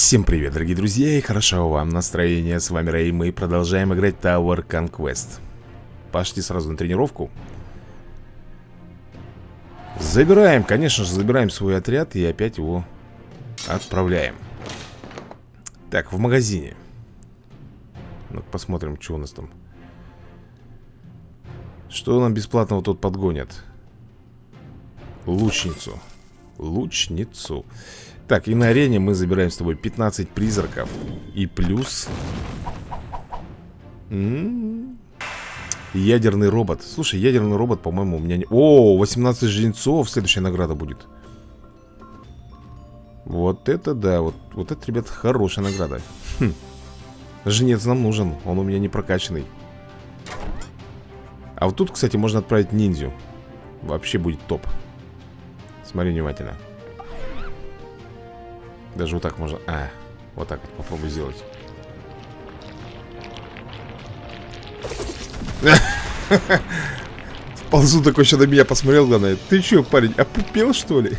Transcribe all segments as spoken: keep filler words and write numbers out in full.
Всем привет, дорогие друзья, и хорошо вам настроение. С вами Рэй, мы продолжаем играть Tower Conquest. Пошли сразу на тренировку. Забираем, конечно же, забираем свой отряд и опять его отправляем. Так, в магазине. Ну-ка посмотрим, что у нас там. Что нам бесплатного тут подгонят? Лучницу. Лучницу. Так, и на арене мы забираем с тобой пятнадцать призраков. И плюс М-м-м. ядерный робот. Слушай, ядерный робот, по-моему, у меня не... О, восемнадцать жнецов, следующая награда будет. Вот это да, вот, вот это, ребят, хорошая награда. Хм. Жнец нам нужен, он у меня не прокачанный. А вот тут, кстати, можно отправить ниндзю. Вообще будет топ. Смотри внимательно. Даже вот так можно... А, вот так вот попробуй сделать. Ползу такой, еще на меня посмотрел, главное. Ты че, парень, опупел, что ли?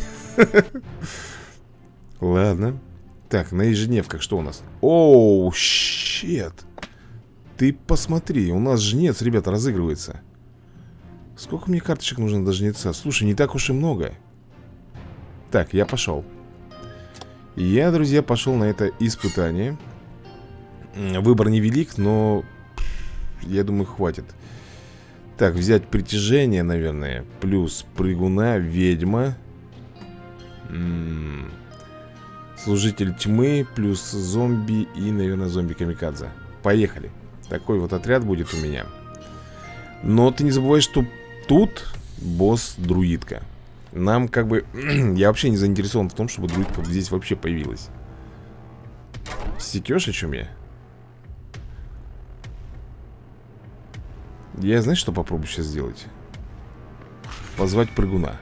Ладно. Так, на ежедневках что у нас? Оу, щет. Ты посмотри, у нас жнец, ребята, разыгрывается. Сколько мне карточек нужно до жнеца? Слушай, не так уж и много. Так, я пошел. Я, друзья, пошел на это испытание. Выбор невелик, но я думаю, хватит. Так, взять притяжение, наверное. Плюс прыгуна, ведьма. М-м-м. Служитель тьмы. Плюс зомби и, наверное, зомби-камикадзе. Поехали. Такой вот отряд будет у меня. Но ты не забывай, что тут босс-друидка. Нам как бы... Я вообще не заинтересован в том, чтобы друидка здесь вообще появилась. Секешь, о чем я? Я, знаешь, что попробую сейчас сделать? Позвать прыгуна.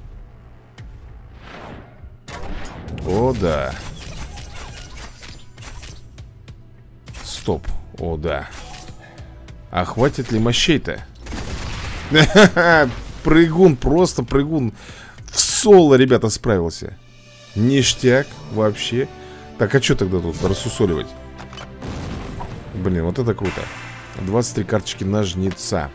О, да. Стоп. О, да. А хватит ли мощей-то? Прыгун, просто прыгун. В соло, ребята, справился. Ништяк, вообще. Так, а что тогда тут рассусоливать? Блин, вот это круто. двадцать три карточки на жнеца.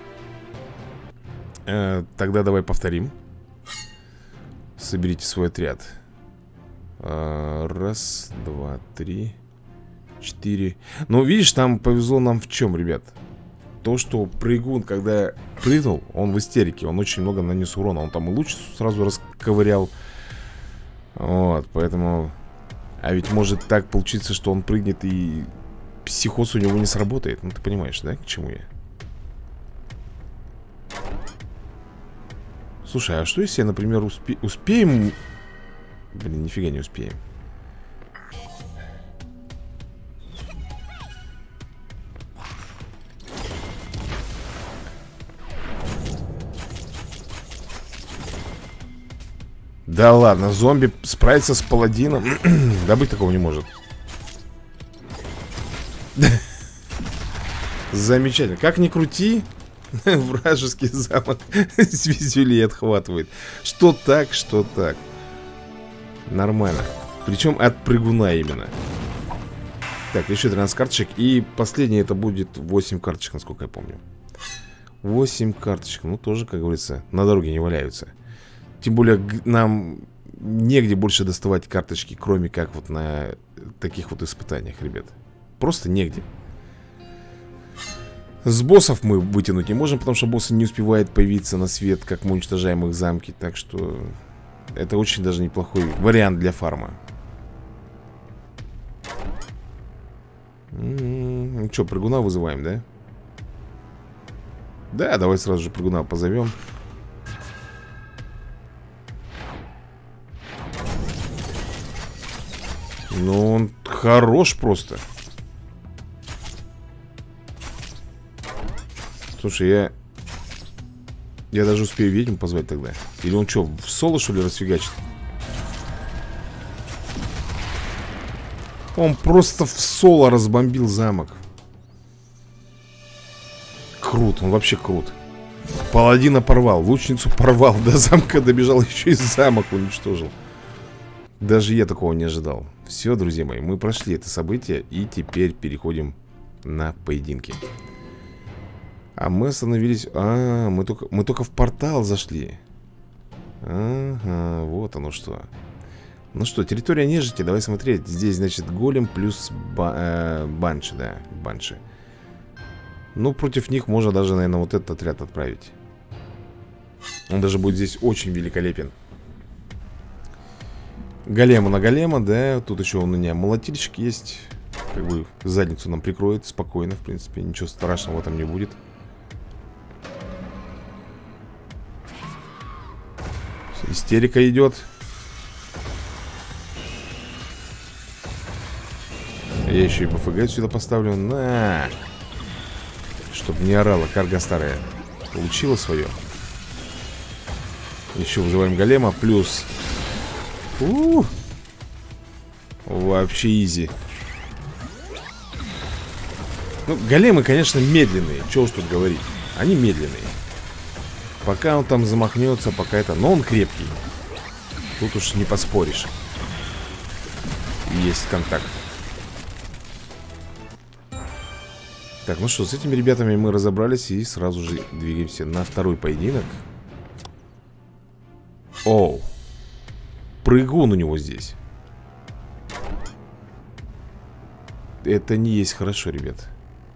э, Тогда давай повторим. Соберите свой отряд. э, Раз, два, три, четыре. Ну, видишь, там повезло нам в чем, ребят? То, что прыгун, когда прыгнул, он в истерике. Он очень много нанес урона. Он там и луч сразу расковырял. Вот, поэтому... А ведь может так получиться, что он прыгнет и психоз у него не сработает. Ну, ты понимаешь, да, к чему я? Слушай, а что если я, например, успе... успеем... Блин, нифига не успеем. Да ладно, зомби справится с паладином. Да быть такого не может. Замечательно. Как ни крути, вражеский замок с визюлей отхватывает. Что так, что так. Нормально. Причем от прыгуна именно. Так, еще тринадцать карточек. И последнее это будет восемь карточек, насколько я помню. восемь карточек. Ну, тоже, как говорится, на дороге не валяются. Тем более нам негде больше доставать карточки, кроме как вот на таких вот испытаниях, ребят. Просто негде. С боссов мы вытянуть не можем, потому что боссы не успевают появиться на свет, как мы уничтожаем их замки. Так что это очень даже неплохой вариант для фарма. М-м-м, ну что, прыгуна вызываем, да? Да, давай сразу же прыгуна позовем. Ну, он хорош просто. Слушай, я... Я даже успею ведьму позвать тогда. Или он что, в соло, что ли, расфигачит? Он просто в соло разбомбил замок. Крут, он вообще крут. Паладина порвал, лучницу порвал. До замка добежал, еще и замок уничтожил. Даже я такого не ожидал. Все, друзья мои, мы прошли это событие. И теперь переходим на поединки. А мы остановились... А, мы только, мы только в портал зашли. Ага, вот оно что. Ну что, территория нежити, давай смотреть. Здесь, значит, голем плюс ба э, банши, да, банши. Ну, против них можно даже, наверное, вот этот отряд отправить. Он даже будет здесь очень великолепен. Голема на голема, да. Тут еще у меня молотильщик есть. Как бы задницу нам прикроет спокойно, в принципе. Ничего страшного в этом не будет. Истерика идет. Я еще и БФГ сюда поставлю. На! Чтоб не орала карга старая. Получила свое. Еще вызываем голема. Плюс У -у -у. Вообще изи. Ну, големы, конечно, медленные. Чего уж тут говорить. Они медленные. Пока он там замахнется, пока это... Но он крепкий. Тут уж не поспоришь. Есть контакт. Так, ну что, с этими ребятами мы разобрались. И сразу же двигаемся на второй поединок. Оу. Прыгун у него здесь. Это не есть хорошо, ребят.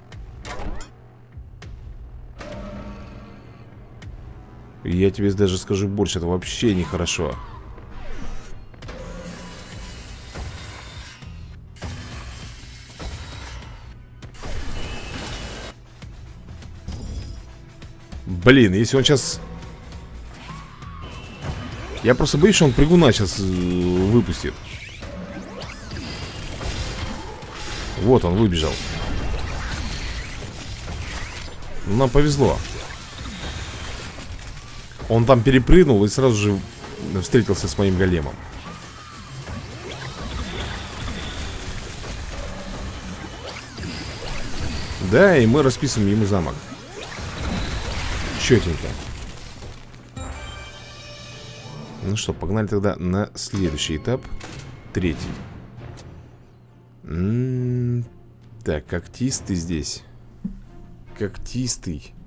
Я тебе даже скажу больше, это вообще нехорошо. Блин, если он сейчас... Я просто боюсь, что он прыгуна сейчас выпустит. Вот он выбежал. Нам повезло. Он там перепрыгнул и сразу же встретился с моим големом. Да, и мы расписываем ему замок. Четенько. Ну что, погнали тогда на следующий этап. Третий. М-м-м. Так, когтистый здесь. Когтистый.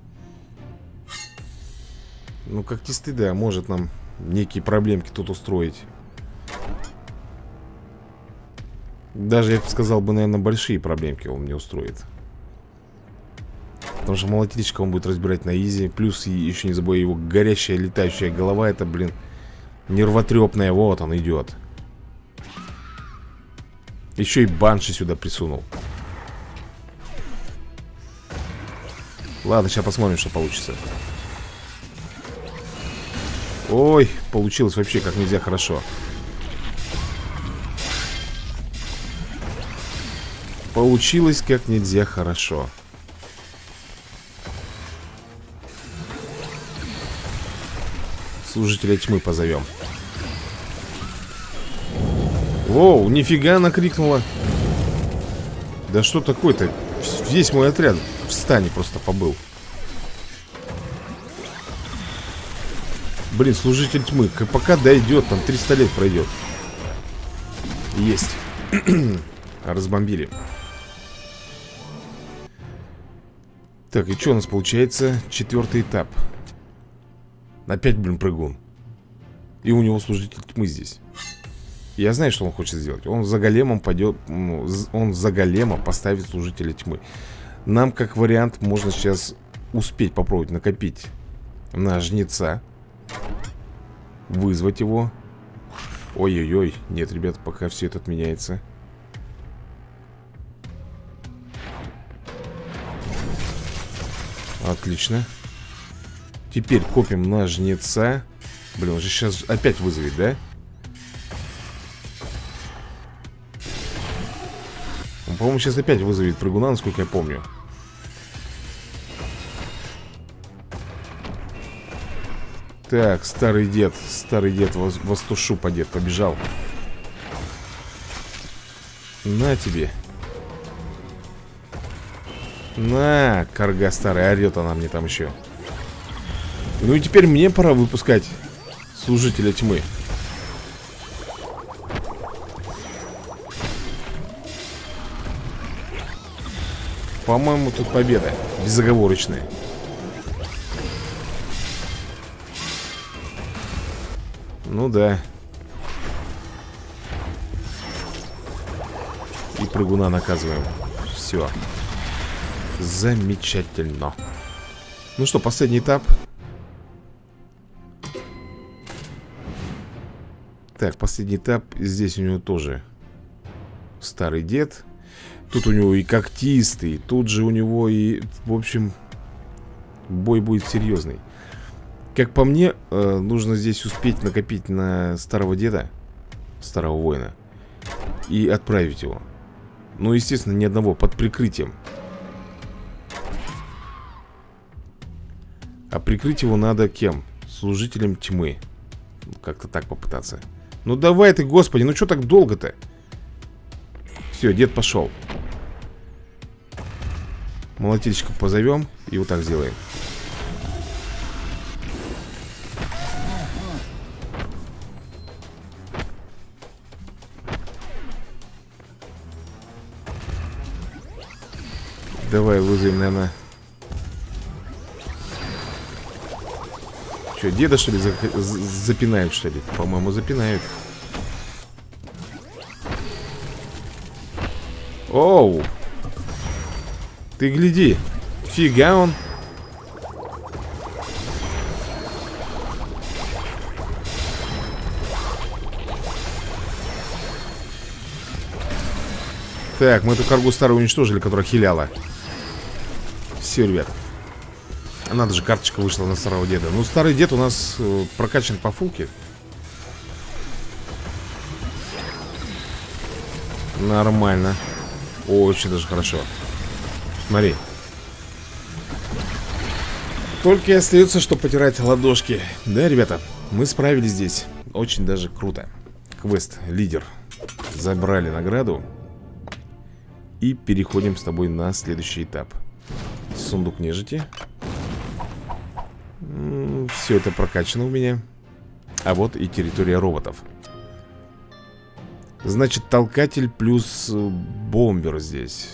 Ну, когтистый, да, может нам некие проблемки тут устроить. Даже, я бы сказал бы, наверное, большие проблемки он мне устроит. Потому что молотильщика он будет разбирать на изи. Плюс, еще не забывай, его горящая летающая голова. Это, блин, нервотрепная. Вот он идет. Еще и банши сюда присунул. Ладно, сейчас посмотрим, что получится. Ой, получилось вообще как нельзя хорошо. Получилось как нельзя хорошо. Служителя тьмы позовем. Воу, нифига она крикнула. Да что такое-то? Весь мой отряд в стане просто побыл. Блин, служитель тьмы. Пока дойдет, там триста лет пройдет. Есть. Разбомбили. Так, и что у нас получается? Четвертый этап. Опять, блин, прыгун. И у него служитель тьмы здесь. Я знаю, что он хочет сделать. Он за големом пойдет. Он за голема поставит служителя тьмы. Нам, как вариант, можно сейчас успеть попробовать накопить на жнеца. Вызвать его. Ой-ой-ой. Нет, ребят, пока все это отменяется. Отлично. Теперь копим на жнеца. Блин, он же сейчас опять вызовет, да? Он, по-моему, сейчас опять вызовет прыгуна, насколько я помню. Так, старый дед. Старый дед, востушу подед, побежал. На тебе. На, карга старая, орет она мне там еще. Ну и теперь мне пора выпускать служителя тьмы. по-моему, тут победа безоговорочная. Ну да. И прыгуна наказываем. Все. Замечательно. Ну что, последний этап. Так, последний этап. Здесь у него тоже старый дед. Тут у него и когтистый. Тут же у него и... В общем, бой будет серьезный. Как по мне, нужно здесь успеть накопить на старого деда, старого воина, и отправить его. Ну, естественно, ни одного, под прикрытием. А прикрыть его надо кем? Служителем тьмы. Как-то так попытаться. Ну давай ты, господи, ну что так долго-то? Все, дед пошел. Молотильщика позовем и вот так сделаем. Давай вызовем, наверное. Что, деда, что ли, за... запинают, что ли? По-моему, запинают. Оу! Ты гляди. Фига он. Так, мы эту каргу старую уничтожили, которая хиляла. Все, ребят. Надо же, карточка вышла на старого деда. Ну, старый дед у нас э, прокачан по фулке. Нормально. Очень даже хорошо. Смотри. Только и остается, что потирать ладошки. Да, ребята, мы справились здесь. Очень даже круто. Квест, лидер. Забрали награду. И переходим с тобой на следующий этап. Сундук нежити. Все это прокачано у меня. А вот и территория роботов. Значит, толкатель плюс бомбер здесь.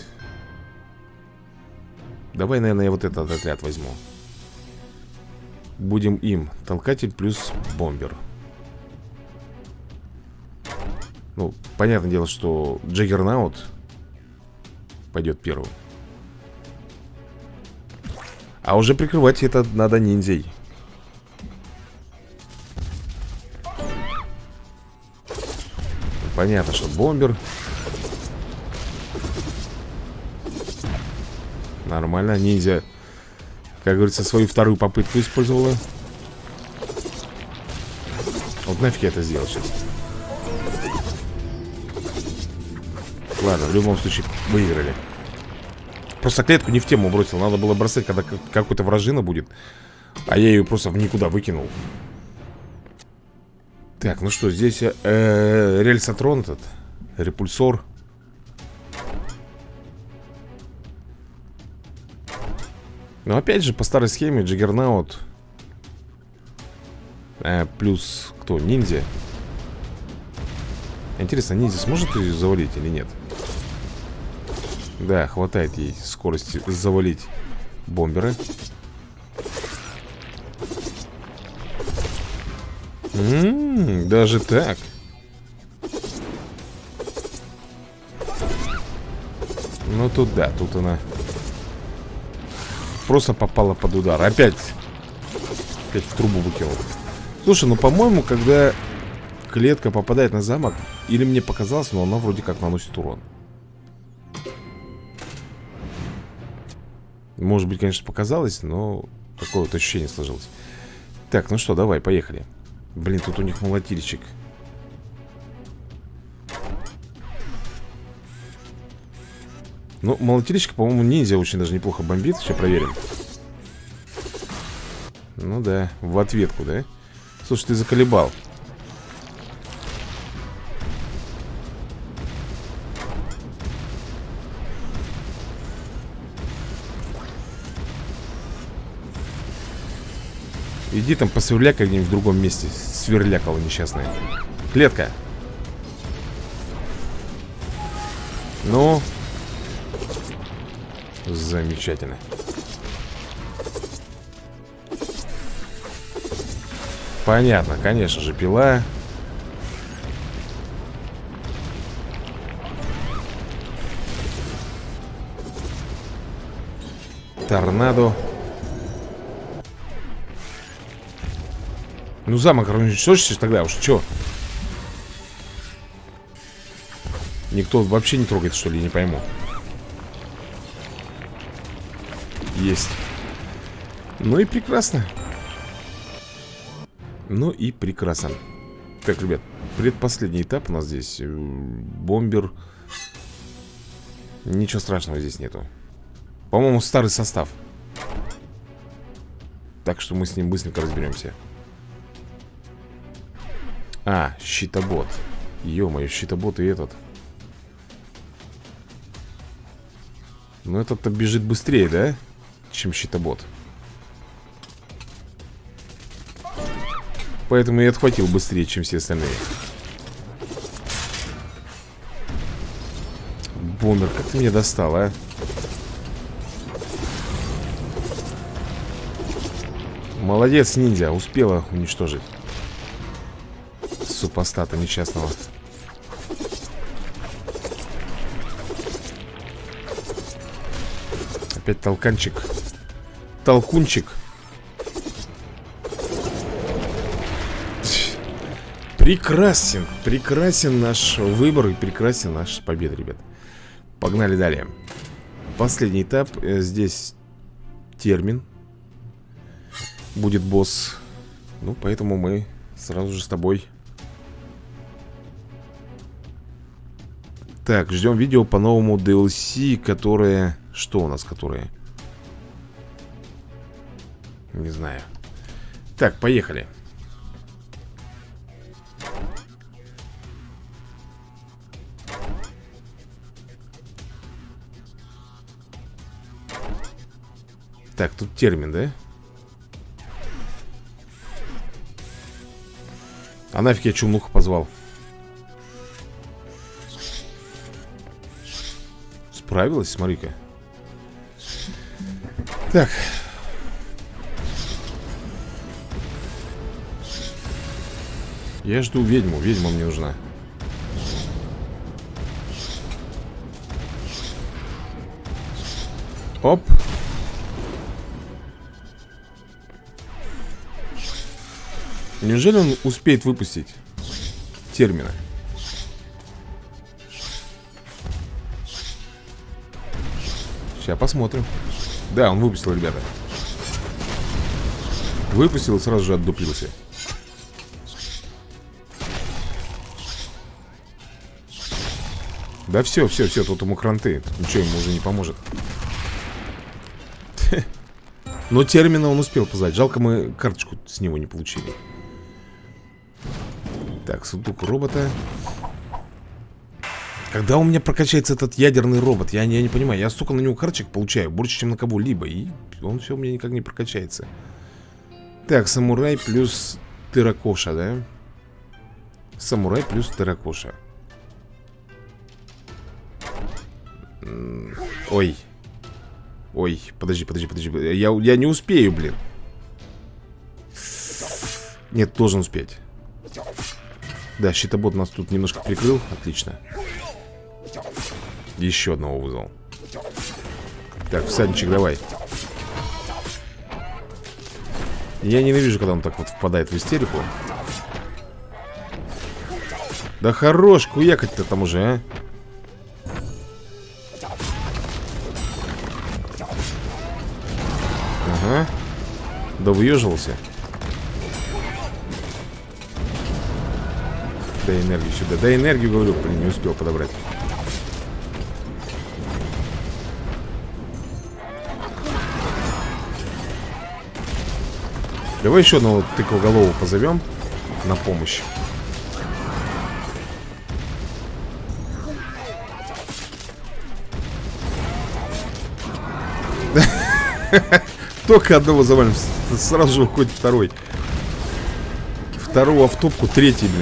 Давай, наверное, я вот этот отряд возьму. Будем им. Толкатель плюс бомбер. Ну, понятное дело, что Джаггернаут пойдет первым. А уже прикрывать это надо ниндзей. Понятно, что бомбер. Нормально, ниндзя, как говорится, свою вторую попытку использовала. Вот нафиг я это сделал сейчас. Ладно, в любом случае выиграли. Просто клетку не в тему бросил. Надо было бросать, когда какой-то вражина будет. А я ее просто в никуда выкинул. Так, ну что, здесь э, э, рельсотрон этот. Репульсор. Но опять же, по старой схеме Джаггернаут э, плюс кто? Ниндзя. Интересно, ниндзя сможет ее завалить или нет? Да, хватает ей скорости завалить бомберы. М-м, даже так. Ну тут да, тут она просто попала под удар. Опять Опять в трубу выкинул. Слушай, ну по-моему, когда клетка попадает на замок, или мне показалось, но она вроде как наносит урон. Может быть, конечно, показалось, но такое вот ощущение сложилось. Так, ну что, давай, поехали. Блин, тут у них молотильщик. Ну, молотильщик, по-моему, ниндзя очень даже неплохо бомбит. Сейчас проверим. Ну да, в ответку, да? Слушай, ты заколебал. Иди там посверлякай где-нибудь в другом месте. Сверлякала несчастная. Клетка. Ну. Замечательно. Понятно, конечно же, пила. Торнадо. Ну, замок уничтожишь тогда уж, чё? Никто вообще не трогает, что ли, не пойму. Есть. Ну и прекрасно. Ну и прекрасно. Так, ребят, предпоследний этап у нас здесь. Бомбер. Ничего страшного здесь нету. По-моему, старый состав. Так что мы с ним быстренько разберемся. А, щитобот. Ё-моё, щитобот и этот. Ну этот-то бежит быстрее, да? Чем щитобот. Поэтому я отхватил быстрее, чем все остальные. Бомбер, как ты меня достал, а? Молодец, ниндзя, успела уничтожить супостата несчастного. Опять толканчик. Толкунчик. Прекрасен. Прекрасен наш выбор и прекрасен наш победа, ребят. Погнали далее. Последний этап. Здесь термин. Будет босс. Ну, поэтому мы сразу же с тобой. Так, ждем видео по новому ди эл си, которое... Что у нас, которое? Не знаю. Так, поехали. Так, тут термин, да? А нафиг я чумнуха позвал? Справилась, смотри-ка. Так. Я жду ведьму. Ведьма мне нужна. Оп. Неужели он успеет выпустить термина? Сейчас посмотрим. Да, он выпустил, ребята. Выпустил и сразу же отдуплился. Да все, все, все, тут ему кранты. Ничего ему уже не поможет. Но термина он успел позвать. Жалко, мы карточку с него не получили. Так, сундук робота. Когда у меня прокачается этот ядерный робот? Я, я не понимаю. Я столько на него карточек получаю, больше, чем на кого-либо. И он все у меня никак не прокачается. Так, самурай плюс терракоша, да? Самурай плюс терракоша. Ой. Ой, подожди, подожди, подожди. Я, я не успею, блин. Нет, должен успеть. Да, щитобот нас тут немножко прикрыл. Отлично. Еще одного вызвал. Так, всадничек, давай. Я ненавижу, когда он так вот впадает в истерику. Да хорош, куякать-то там уже, а. Ага. Да выеживался. Дай энергию сюда. Дай энергию, говорю, блин, не успел подобрать. Давай еще одного тыквоголову позовем на помощь. Только одного завалим, сразу же уходит второй. Второго в топку, третий, блин.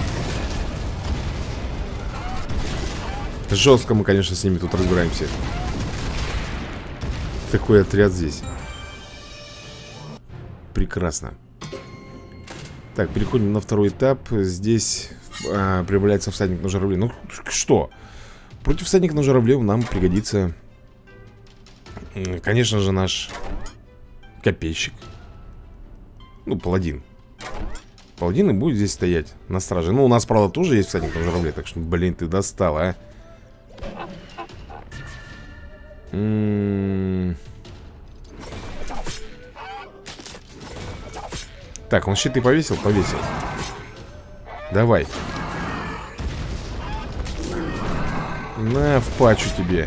Жестко мы, конечно, с ними тут разбираемся. такой отряд здесь. Прекрасно. Так, переходим на второй этап. Здесь а, прибавляется всадник на журавле. Ну, что? Против всадника на журавле нам пригодится, конечно же, наш копейщик. Ну, паладин. Паладин и будет здесь стоять на страже. Ну, у нас, правда, тоже есть всадник на журавле. Так что, блин, ты достал, а. М-м-м. Так, он щиты повесил? Повесил. Давай. На, в пачу тебе.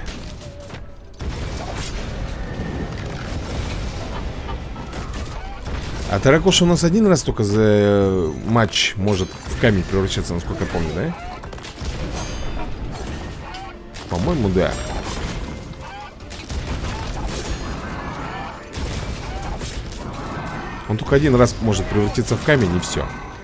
А Таракоша у нас один раз только за матч может в камень превращаться, насколько я помню, да? По-моему, да. Он только один раз может превратиться в камень, и все.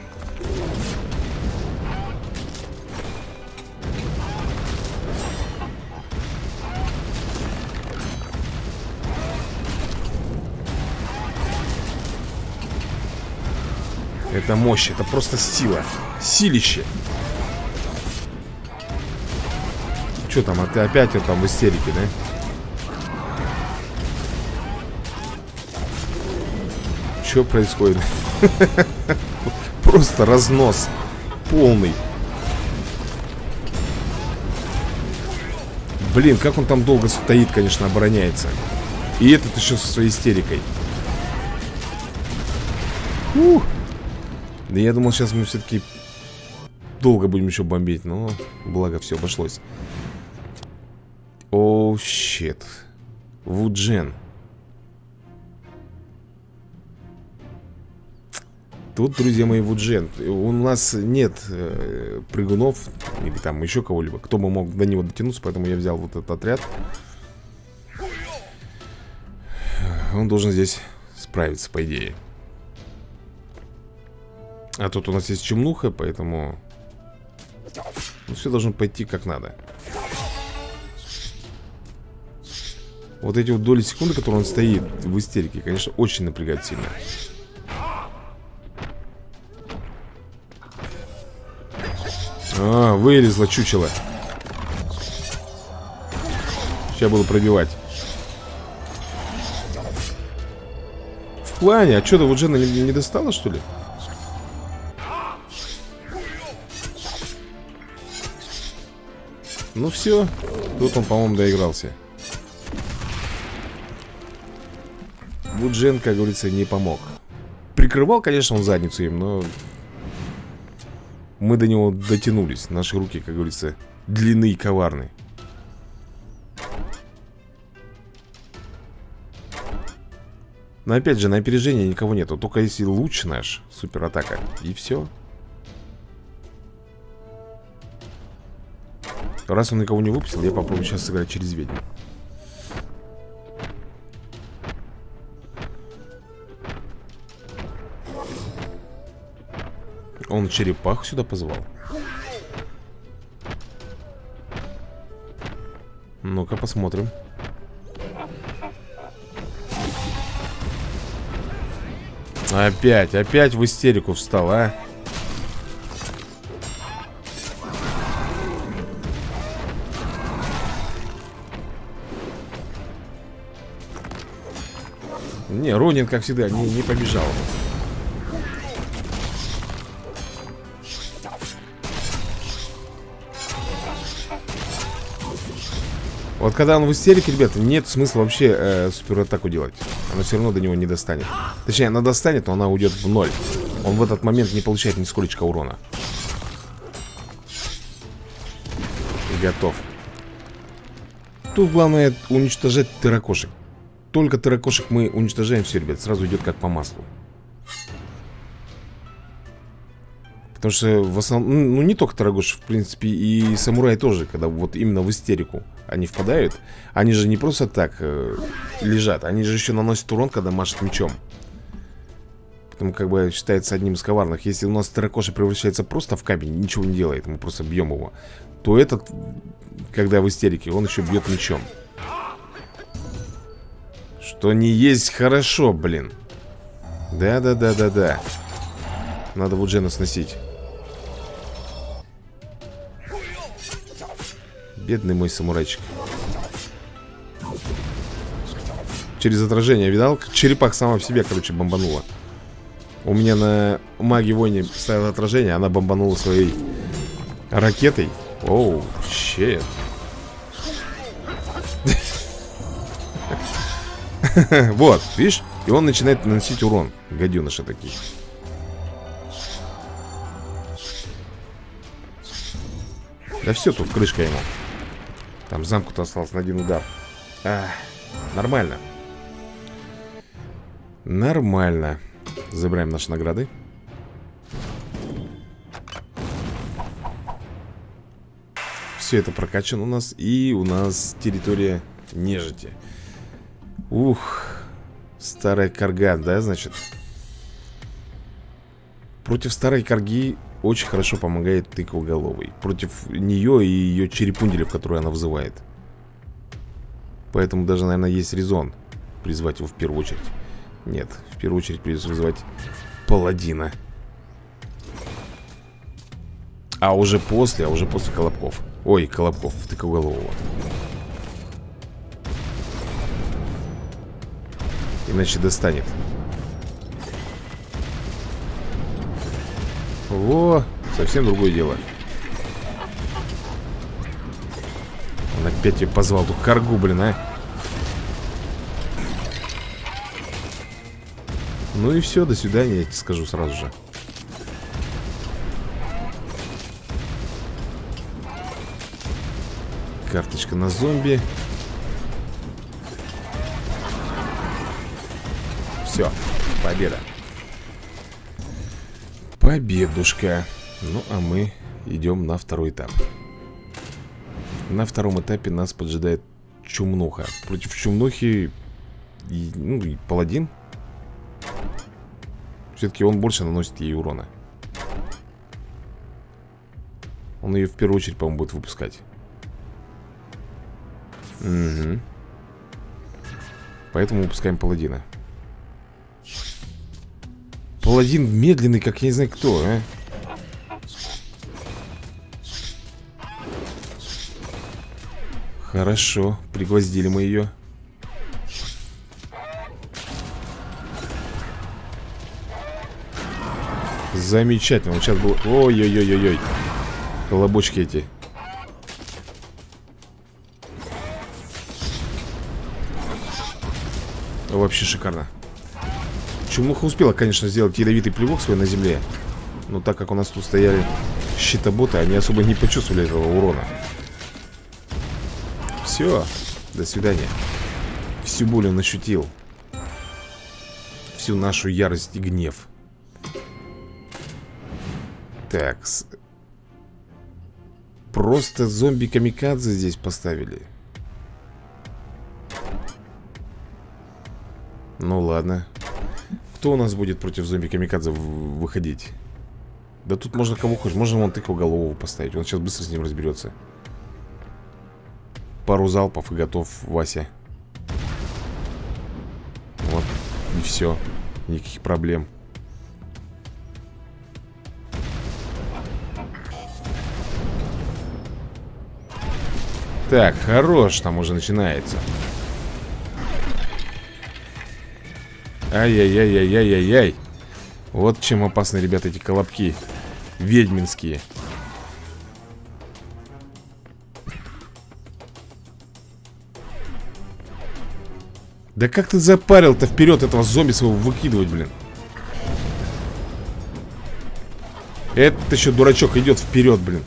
Это мощь, это просто сила. Силище. Че там, а ты опять вот там в истерике, да? Что происходит? Просто разнос полный. Блин, как он там долго стоит, конечно, обороняется. И этот еще со своей истерикой. Ух. Да я думал, сейчас мы все-таки долго будем еще бомбить. Но благо все обошлось. О, щит. Вуджен. Тут, друзья мои, Вуджен. У нас нет э, прыгунов или там еще кого-либо, кто бы мог до него дотянуться, поэтому я взял вот этот отряд. Он должен здесь справиться, по идее. А тут у нас есть чумнуха, поэтому ну, все должно пойти как надо. Вот эти вот доли секунды, которые он стоит в истерике, конечно, очень напрягает сильно. А, вылезла чучело. Сейчас буду пробивать. В плане, а что-то вот Джена не, не достала, что ли? Ну все, тут он, по-моему, доигрался. Вуджен, как говорится, не помог. Прикрывал, конечно, он задницу им, но мы до него дотянулись. Наши руки, как говорится, длинны и коварны. Но опять же, на опережение никого нету. Только если луч наш, суператака, и все. Раз он никого не выпустил, я попробую сейчас сыграть через ведьму. Он черепаху сюда позвал. Ну-ка посмотрим. Опять, опять в истерику встал, а? Не, Ронин, как всегда, не, не побежал. Вот когда он в истерике, ребята, нет смысла вообще э, суператаку делать. Она все равно до него не достанет. Точнее, она достанет, но она уйдет в ноль. Он в этот момент не получает ни сколечко урона. И готов. Тут главное уничтожать терракошек. Только терракошек мы уничтожаем, все, ребят, сразу идет как по маслу. Потому что в основном, ну не только терракошек, в принципе, и самураи тоже, когда вот именно в истерику они впадают, они же не просто так э, лежат, они же еще наносят урон, когда машут мечом. Поэтому как бы считается одним из коварных. Если у нас терракошек превращается просто в камень, ничего не делает, мы просто бьем его, то этот, когда в истерике, он еще бьет мечом. Что не есть хорошо, блин. Да-да-да-да-да. Надо вот Джена сносить. Бедный мой самурайчик. Через отражение, видал? Черепах сама в себе, короче, бомбанула. У меня на маге войне ставила отражение. Она бомбанула своей ракетой. Оу, щет. Вот, видишь? И он начинает наносить урон. Гаденыши такие. Да все, тут крышка ему. Там замку-то осталось на один удар. А, нормально. Нормально. Забираем наши награды. Все это прокачано у нас. И у нас территория нежити. Ух. Старая карга, да, значит? Против старой карги очень хорошо помогает тыквоголовый. Против нее и ее черепунделев, которые она вызывает. Поэтому даже, наверное, есть резон призвать его в первую очередь. Нет, в первую очередь придется вызывать паладина. А уже после, а уже после колобков. Ой, колобков, тыквоголового. Иначе достанет. Во, совсем другое дело. Он опять ее позвал, ту каргу, блин, а. Ну и все, до свидания, я тебе скажу сразу же. Карточка на зомби. Все, победа. Победушка. Ну, а мы идем на второй этап. На втором этапе нас поджидает чумнуха. Против чумнухи и, ну, и паладин. Все-таки он больше наносит ей урона. Он ее в первую очередь, по-моему, будет выпускать. Угу. Поэтому выпускаем паладина. Паладин медленный, как я не знаю кто, а. Хорошо, пригвоздили мы ее. Замечательно, вот сейчас было... Ой-ой-ой-ой-ой. Колобочки эти. Вообще шикарно. Чумуха успела, конечно, сделать ядовитый плевок свой на земле. Но так как у нас тут стояли щитоботы, они особо не почувствовали этого урона. Все, до свидания. Всю боль он ощутил. Всю нашу ярость и гнев. Так, с... просто зомби-камикадзе здесь поставили. Ну ладно. Кто у нас будет против зомби-камикадзе выходить? Да тут можно кого хочешь. Можно вон тыквоголового поставить. Он сейчас быстро с ним разберется. Пару залпов и готов Вася. Вот. И все. Никаких проблем. Так, хорош, там уже начинается. Ай-яй-яй-яй-яй-яй-яй. Вот чем опасны, ребята, эти колобки. Ведьминские. Да как ты запарил-то вперед этого зомби своего выкидывать, блин. Этот еще дурачок идет вперед, блин.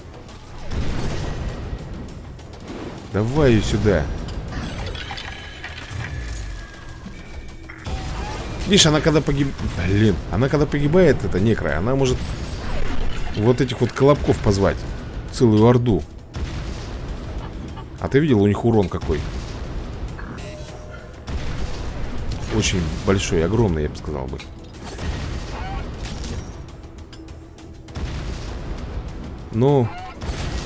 Давай ее сюда. Видишь, она когда погиб... Блин, она когда погибает, это некро, она может вот этих вот колобков позвать. Целую орду. А ты видел, у них урон какой? Очень большой, огромный, я бы сказал бы. Ну,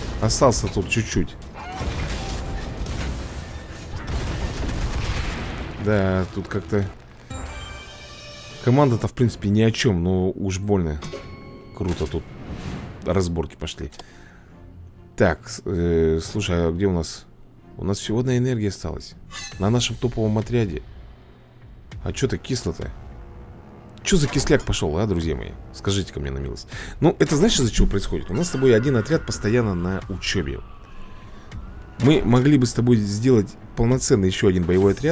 остался тут чуть-чуть. Да, тут как-то команда-то, в принципе, ни о чем. Но уж больно круто тут разборки пошли. Так, э, слушай, а где у нас? У нас всего одна энергия осталась на нашем топовом отряде. А что-то кисло-то. Что за кисляк пошел, а, друзья мои? Скажите-ка мне на милость. Ну, это знаешь, из-за чего происходит? У нас с тобой один отряд постоянно на учебе. Мы могли бы с тобой сделать полноценный еще один боевой отряд.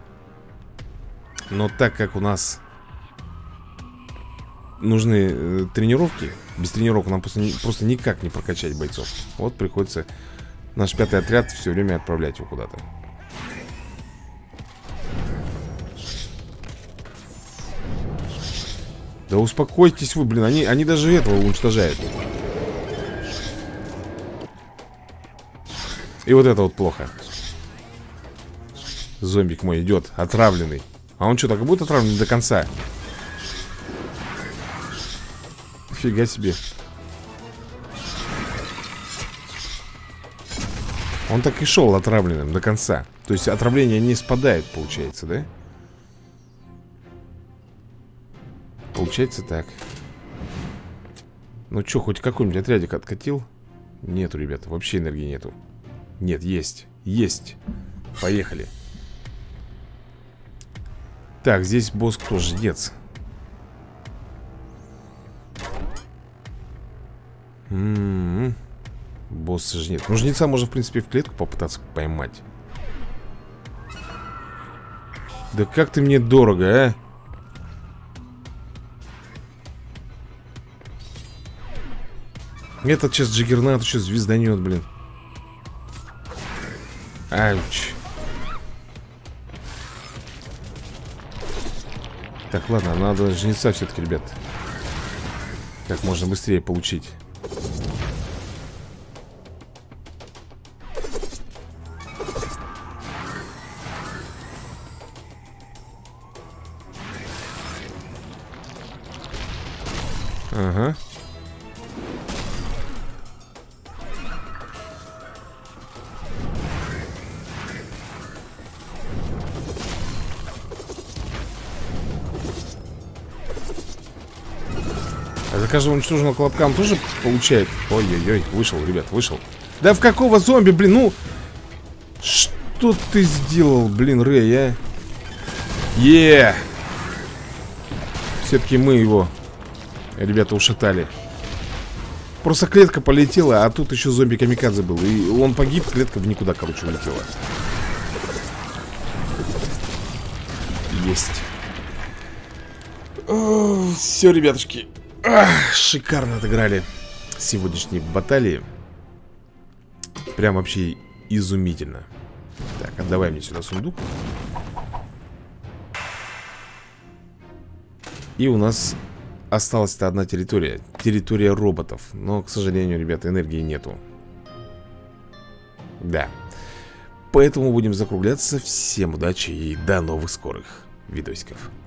Но так как у нас нужны э, тренировки, без тренировок нам просто, просто никак не прокачать бойцов. Вот приходится наш пятый отряд все время отправлять его куда-то. Да успокойтесь вы, блин, они, они даже этого уничтожают. И вот это вот плохо. Зомбик мой идет, отравленный. А он что, так и будет отравленный до конца? Фига себе. Он так и шел отравленным до конца. То есть отравление не спадает, получается, да? Получается так. Ну что, хоть какой-нибудь отрядик откатил? Нету, ребята, вообще энергии нету. Нет, есть, есть. Поехали. Так, здесь босс кто? Жнец. М-м-м. Босс жнец. Ну, жнеца можно, в принципе, в клетку попытаться поймать. Да как ты мне дорого, а? Этот сейчас Джиггернаут еще звезданет, блин. Ауч. Так, ладно, надо жнеца все-таки, ребят, как можно быстрее получить. Ага. А за каждого уничтоженного колобка он тоже получает? Ой-ой-ой, вышел, ребят, вышел. Да в какого зомби, блин, ну? Что ты сделал, блин, Рэй, а? Е! Все-таки мы его, ребята, ушатали. Просто клетка полетела, а тут еще зомби-камикадзе был. И он погиб, клетка в никуда, короче, улетела. Есть. Все, ребятушки. Ах, шикарно отыграли сегодняшние баталии. Прям вообще изумительно. Так, отдавай мне сюда сундук. И у нас осталась-то одна территория. Территория роботов. Но, к сожалению, ребята, энергии нету. Да. Поэтому будем закругляться. Всем удачи и до новых скорых видосиков.